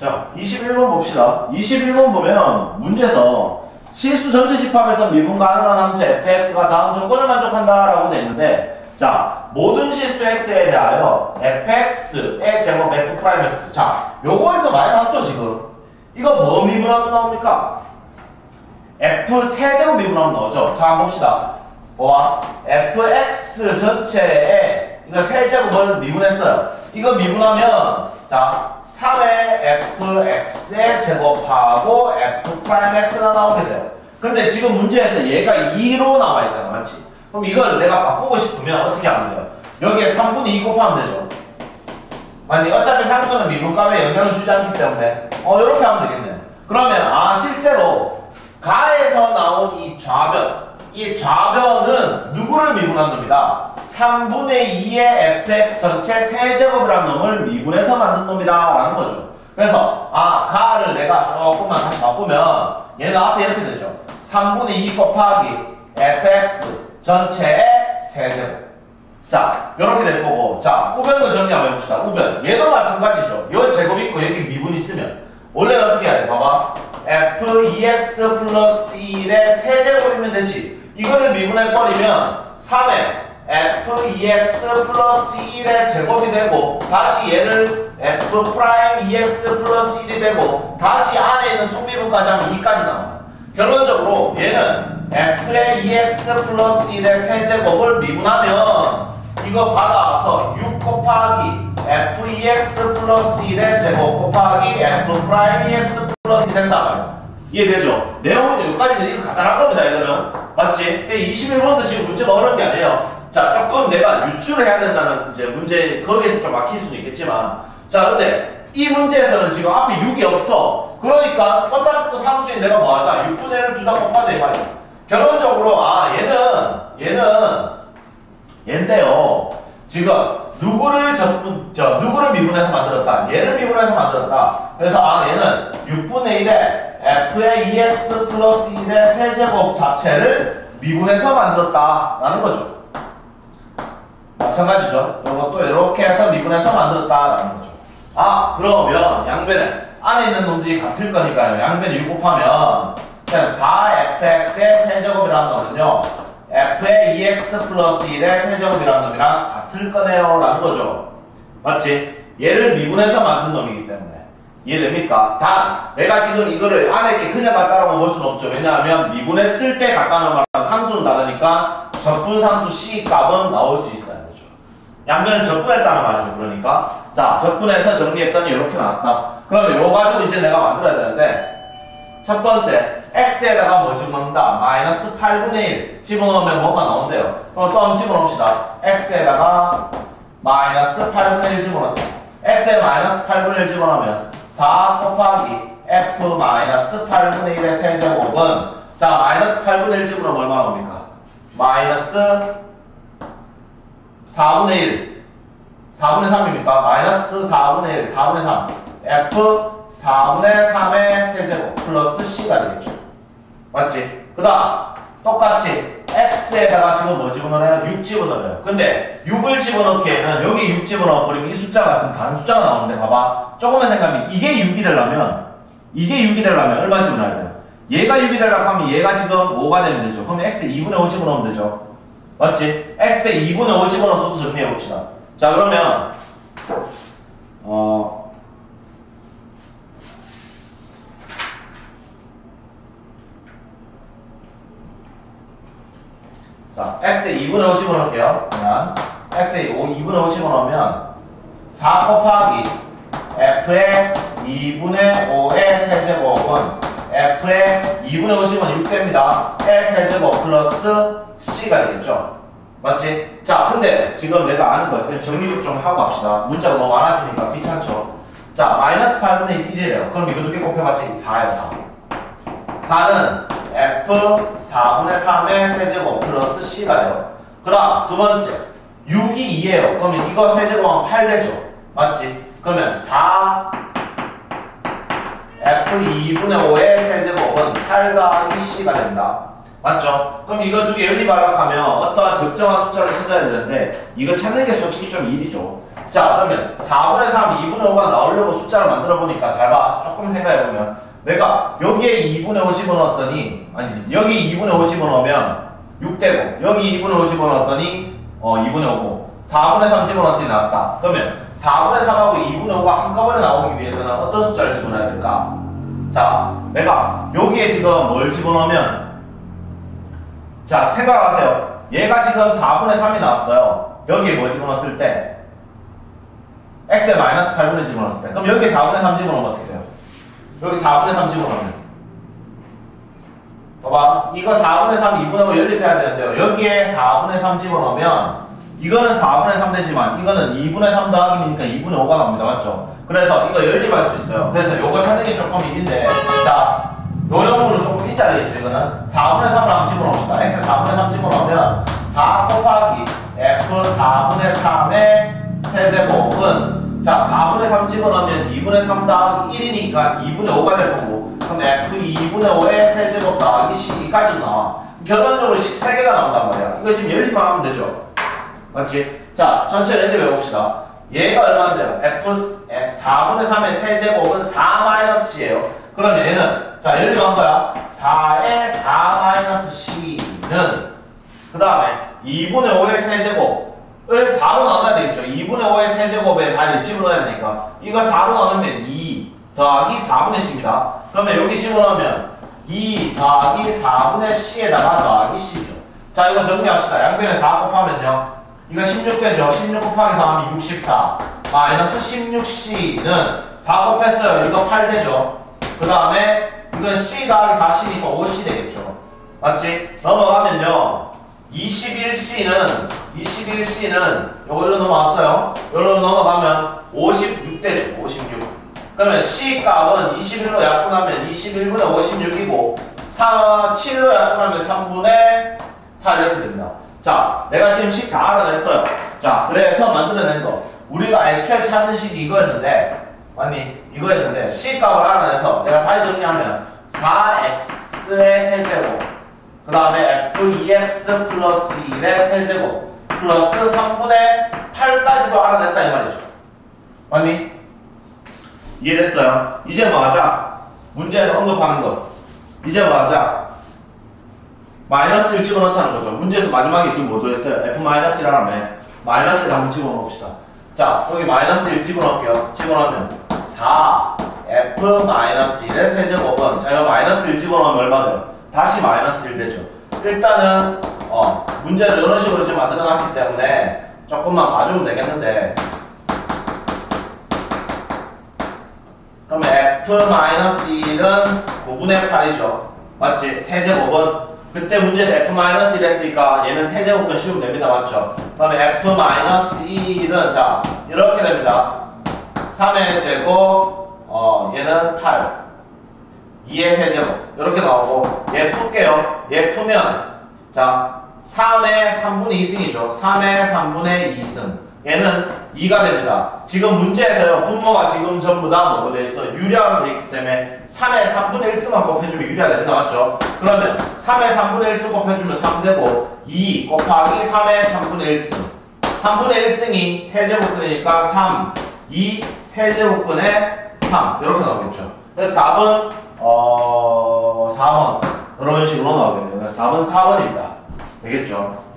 자, 21번 봅시다. 21번 보면 문제에서 실수 전체 집합에서 미분 가능한 함수 fx가 다음 조건을 만족한다라고 돼 있는데, 자, 모든 실수 x에 대하여 fx의 제곱 f'x. 자, 요거에서 많이 나왔죠 지금. 이거 뭐 미분하면 나옵니까? f 세제곱 미분하면 나오죠. 자, 한번 봅시다. 뭐와? fx 전체에 이거 세제곱을 미분했어요. 이거 미분하면 자 3의 fx의 제곱하고 f'x가 나오게 돼요. 근데 지금 문제에서 얘가 2로 나와 있잖아, 맞지? 그럼 이걸 내가 바꾸고 싶으면 어떻게 하면 돼요? 여기에 3분의 2 곱하면 되죠. 아니 어차피 상수는 미분값에 영향을 주지 않기 때문에 이렇게 하면 되겠네. 그러면 실제로 가에서 나온 이 좌변은 누구를 미분한 놈이다? 3분의 2의 fx 전체 세제곱이라는 놈을 미분해서 만든 놈이다 라는 거죠. 그래서 가를 내가 조금만 다시 바꾸면 얘는 앞에 이렇게 되죠. 3분의 2 곱하기 fx 전체의 세제곱. 자, 이렇게 될 거고, 자, 우변도 정리 한번 해봅시다. 우변. 얘도 마찬가지죠. 요 제곱 있고 여기 미분 있으면 원래는 어떻게 해야 돼? 봐봐. f2x 플러스 1의 세제곱이면 되지. 이거를 미분해버리면 3의 f2x 플러스 1의 제곱이 되고, 다시 얘를 f'2x 플러스 1이 되고, 다시 안에 있는 속미분까지 하면 2까지 나와요. 결론적으로 얘는 f의 2x 플러스 1의 세제곱을 미분하면 이거 받아와서 6 곱하기 f2x 플러스 1의 제곱 곱하기 f'2x 플러스 1이 된다 말이야. 이해되죠? 내용은 여기까지는 이거 간단한 겁니다, 이거는. 맞지? 21번도 지금 문제가 어려운 게 아니에요. 자, 조금 내가 유출을 해야 된다는 이제 문제, 거기에서 좀 막힐 수는 있겠지만. 자, 근데 이 문제에서는 지금 앞에 6이 없어. 그러니까 어차피 또 상수인 내가 뭐 하자? 6분의 1을 두 장 곱하자, 이 말이야. 결론적으로, 얘인데요. 지금, 누구를 미분해서 만들었다? 얘를 미분해서 만들었다. 그래서 얘는 6분의 1에 f의 2x 플러스 1의 세제곱 자체를 미분해서 만들었다라는 거죠. 마찬가지죠. 이것도 이렇게 해서 미분해서 만들었다라는 거죠. 그러면 양변에 안에 있는 놈들이 같을 거니까요. 양변에 6 곱하면 4fx의 세제곱이라는 놈은요, f의 2x 플러스 1의 세제곱이라는 놈이랑 같을 거네요 라는 거죠. 맞지? 얘를 미분해서 만든 놈이기 때문에. 이해됩니까? 단, 내가 지금 이거를 안에 있게 그냥 갖다라고 볼 수는 없죠. 왜냐하면 미분했을 때 갖다는 거랑 상수는 다르니까 적분상수 C 값은 나올 수 있어야 되죠. 양변을 적분했다는 말이죠. 그러니까 자, 적분해서 정리했더니 이렇게 나왔다. 그러면 이거 가지고 이제 내가 만들어야 되는데, 첫 번째 x에다가 뭐 집어넣는다? 마이너스 8분의 1 집어넣으면 뭐가 나온대요. 그럼 또 한번 집어넣읍시다. x에다가 마이너스 8분의 1 집어넣자. x에 마이너스 8분의 1 집어넣으면 4 곱하기 f 마이너스 8분의 1의 세제곱은, 자, 마이너스 8분의 1 집어넣으면 얼마 나옵니까? 마이너스 4분의 1 4분의 3입니까? 마이너스 4분의 1 4분의 3 f 4분의 3의 세제곱 플러스 c가 되겠죠. 맞지? 그 다음 똑같이 x에다가 지금 뭐 집어넣어요? 6 집어넣어요. 근데 6을 집어넣기에는 여기 6 집어넣어버리면 이 숫자가 그럼 다른 숫자가 나오는데, 봐봐. 조금만 생각하면 이게 6이 되려면 얼마 집어넣어야 돼요? 얘가 6이 되려고 하면 얘가 지금 5가 되면 되죠. 그럼 x에 2분의 5 집어넣으면 되죠. 맞지? x에 2분의 5 집어넣어서도 정리해봅시다. 자, 그러면 자, x에 2분의 5 집어넣을게요. 그냥 x에 2분의 5 집어넣으면 4 곱하기 f의 2분의 5의 세제곱은 f의 2분의 5 집어넣으면 6 됩니다. 의 세제곱 플러스 c가 되겠죠. 맞지? 자, 근데 지금 내가 아는 거 있으면 정리 좀 하고 합시다. 문자가 너무 많아지니까 귀찮죠. 자, 마이너스 8분의 1이래요. 그럼 이거 두 개 곱해봤지? 4예요, 4. 4는 f 4분의 3의 세제곱 플러스 c가 돼요. 그 다음 두 번째 6이 2예요. 그러면 이거 세제곱하면 8 되죠. 맞지? 그러면 4 f 2분의 5의 세제곱은 8 더하기 c가 됩니다. 맞죠? 그럼 이거 두 개 연립하락하면 어떠한 적정한 숫자를 찾아야 되는데 이거 찾는 게 솔직히 좀 일이죠. 자, 그러면 4분의 3, 2분의 5가 나오려고 숫자를 만들어 보니까 잘 봐. 조금 생각해 보면 내가 여기에 2분의 5 집어넣었더니 아니지 여기 2분의 5 집어넣으면 6되고 여기 2분의 5 집어넣었더니 2분의 5고 4분의 3 집어넣었더니 나왔다. 그러면 4분의 3하고 2분의 5가 한꺼번에 나오기 위해서는 어떤 숫자를 집어넣어야 될까? 자, 내가 여기에 지금 뭘 집어넣으면 자, 생각하세요. 얘가 지금 4분의 3이 나왔어요. 여기에 뭐 집어넣었을 때? x에 마이너스 8분의 집어넣었을 때. 그럼 여기에 4분의 3 집어넣으면 어떻게 돼요? 여기 4분의 3 집어넣으면. 봐봐. 이거 4분의 3, 2분의 5 연립해야 되는데요. 여기에 4분의 3 집어넣으면 이거는 4분의 3 되지만 이거는 2분의 3 더하기니까 2분의 5가 나옵니다. 맞죠? 그래서 이거 연립할 수 있어요. 그래서 요거 찾는 게 조금 일인데 자, 요령으로 조금 있어야 되겠죠. 이거는 4분의 3을 한번 집어넣읍시다. x에 4분의 3 집어넣으면 4 곱하기 f 4분의 3의 세제곱은 자 4분의 3 집어넣으면 2분의 3 더하기 1이니까 2분의 5가 될 거고 그럼 f 2분의 5의 세제곱 더하기 c2까지 나와. 결론적으로 식 3개가 나온단 말이야. 이거 지금 연립만 하면 되죠. 맞지? 자, 전체 연립 해봅시다. 얘가 얼마인데요? f 4분의 3의 세제곱은 4-c예요. 그러면 얘는 자 연립한 거야. 4의 4-c는 그 다음에 2분의 5의 세제곱을 4로 나눠야 되겠죠. 2분의 5의 세제곱에 다리 집어넣어야 되니까 이거 4로 나누면 2 더하기 4분의 c입니다. 그러면 여기 집어넣으면 2 더하기 4분의 c에다가 더하기 c죠. 자 이거 정리합시다. 양변에 4 곱하면요. 이거 16 되죠. 16 곱하기 4 하면 64 마이너스 16c는 4 곱했어요. 이거 8 되죠. 그 다음에 이건 c 더하기 4c니까 5c 되겠죠. 맞지? 넘어가면요. 21c는 요걸로 넘어왔어요. 요걸로 넘어가면 56 되죠. 56. 그러면 c 값은 21로 약분하면 21분의 56이고 7로 약분하면 3분의 8 이렇게 됩니다. 자, 내가 지금 식 다 알아냈어요. 자, 그래서 만들어낸 거. 우리가 애초에 찾는 식이 이거였는데, 맞니? 이거였는데, c 값을 알아내서 내가 다시 정리하면 4x의 세제곱, 그 다음에 f2x 플러스 1의 세제곱, 플러스 3분의 8까지도 알아냈다 이 말이죠. 맞니? 이해됐어요? 이제 뭐 하자? 문제에서 언급하는 것. 이제 뭐 하자? 마이너스 1 집어넣자는 거죠. 문제에서 마지막에 지금 뭐 더했어요? f-1이라며 마이너스 1 한번 집어넣읍시다. 자, 여기 마이너스 1 집어넣을게요. 집어넣으면 4 f-1의 세제곱은 자, 이거 마이너스 1 집어넣으면 얼마 돼요? 다시 마이너스 1 되죠. 일단은 문제를 이런 식으로 지금 만들어놨기 때문에 조금만 봐주면 되겠는데 그러면 f-1은 9분의 8이죠. 맞지? 세제곱은 그때 문제에서 f-1 했으니까 얘는 세제곱은 씌우면 됩니다. 맞죠? 그러면 f-2는 자 이렇게 됩니다. 3의 제곱 얘는 8 2의 세제곱 이렇게 나오고 얘 풀게요. 얘 풀면 자 3의 3분의 2승이죠. 3의 3분의 2승 얘는 2가 됩니다. 지금 문제에서요 분모가 지금 전부 다 뭐로 되어 있어? 유리화로 되어 있기 때문에 3의 3분의 1승만 곱해주면 유리화 됩니다. 맞죠? 그러면 3의 3분의 1승 곱해주면 3되고 2 곱하기 3의 3분의 1승 3분의 1승이 세제곱근이니까 3 2 세제곱근에 3 이렇게 나오겠죠. 그래서 답은 4번 이런 식으로 나오겠네요. 그래서 답은 4번입니다. 되겠죠?